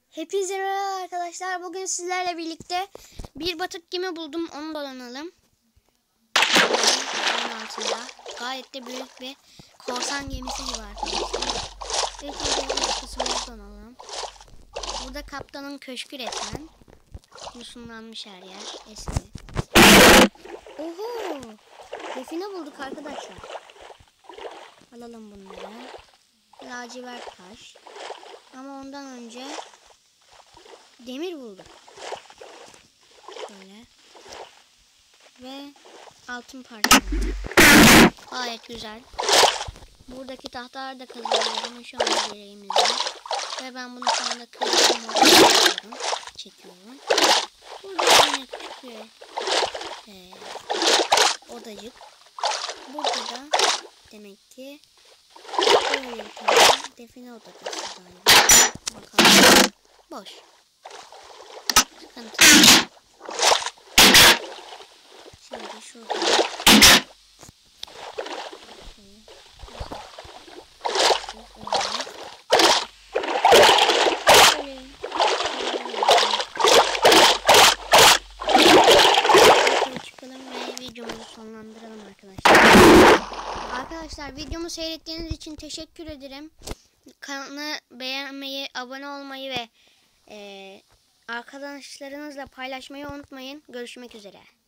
Hepinize merhaba arkadaşlar. Bugün sizlerle birlikte bir batık gemi buldum. Onu dolanalım. Altında. Gayet de büyük bir korsan gemisi gibi arkadaşlar. Evet, bu kısmını dolanalım. Burada kaptanın köşkü resmen. Musunlanmış her yer. Eski. Oho! Define bulduk arkadaşlar. Alalım bunları. Lacivert taş. Ama ondan önce demir bulduk. Böyle. Ve altın parçaları. Gayet güzel. Buradaki tahtaları da kazıyorum. Şu an gereğimizde. Ve ben bunu şu anda kırıyorum. Çekiyorum. Burada yine küçük bir odacık. Burada da demek ki böyle bir tane define odası galiba. Bakalım. Boş. Sıkıntı. Şimdi şurada. Çıkalım ve videomuzu sonlandıralım arkadaşlar. Arkadaşlar videomu seyrettiğiniz için teşekkür ederim. Kanalı beğenmeyi, abone olmayı ve arkadaşlarınızla paylaşmayı unutmayın. Görüşmek üzere.